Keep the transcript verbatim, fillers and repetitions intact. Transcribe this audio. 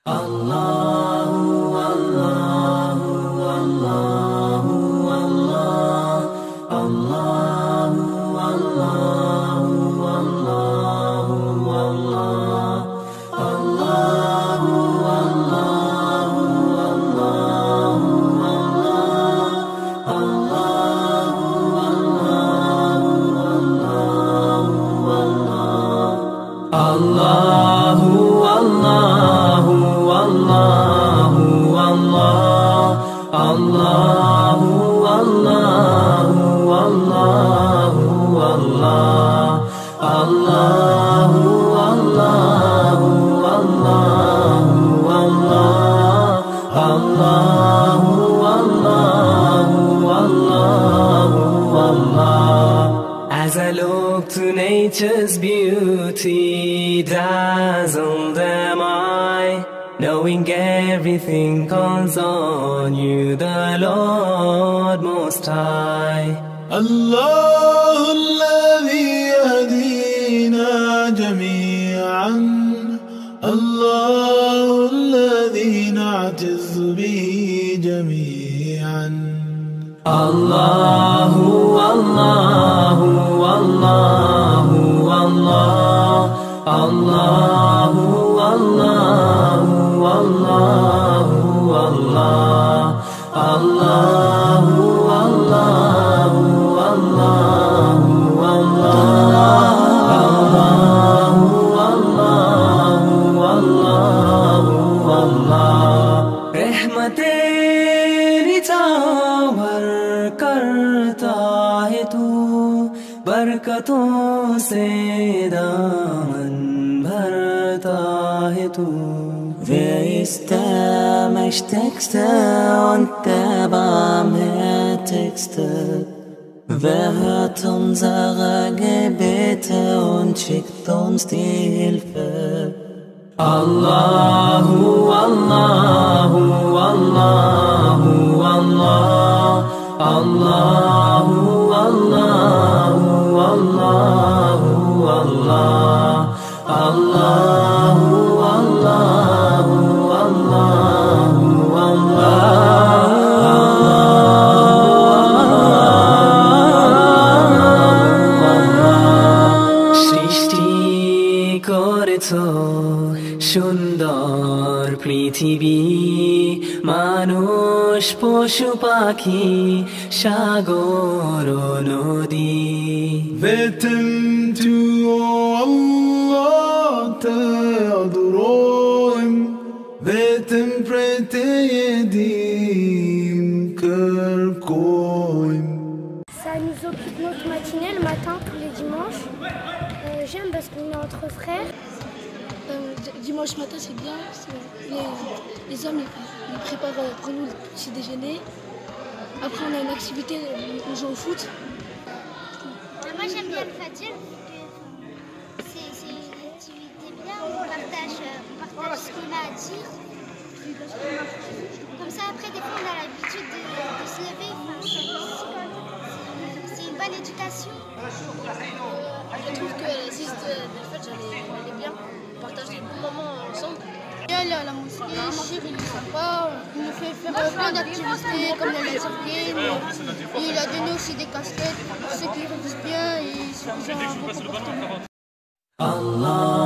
As I look to nature's beauty, dazzled am I, knowing everything calls on you, the Lord Most High. الله الذي يهدينا جميعا، الله الذي نعتز به جميعا. الله الله الله الله الله الله الله الله الله रहमतें निछावर करता है तू, बरकतों से दामन भरता है तू. Wer ist der Mächtigste und der Barmherzigste? Wer hört unsere Gebete und schickt uns die Hilfe? Allahu, Allahu, Allahu, Allah, Allahu, Allahu, Allahu, Allah, Allahu, Allahu, Allahu, Allah. সৃষ্টি করেছো সুন্দর পৃথিবী, মানুষ পশু পাখি সাগর নদী. Wir tu Allah te adorons, wir prêter dim cœur coim. Ça nous occupe notre matinée le matin tous les dimanches. Euh, J'aime parce qu'on est entre frères. Euh, dimanche matin c'est bien, les, les hommes ils, ils préparent euh, pour nous le petit déjeuner. Après on a une activité, on joue au foot. Moi j'aime bien le fatir parce que c'est une activité bien, on partage, on partage ce qu'on a à dire. Comme ça après des fois on a l'habitude de, de se lever, c'est une bonne éducation. Euh, je trouve que l'existe de fait elle est bien, on partage des bons moments ensemble. Il y a la mosquée, Chir il est sympa, il nous fait faire plein d'activités comme le laser game, et il a donné aussi des casquettes pour ceux qui révisent bien et ceux qui ont un bon comportement. Allah.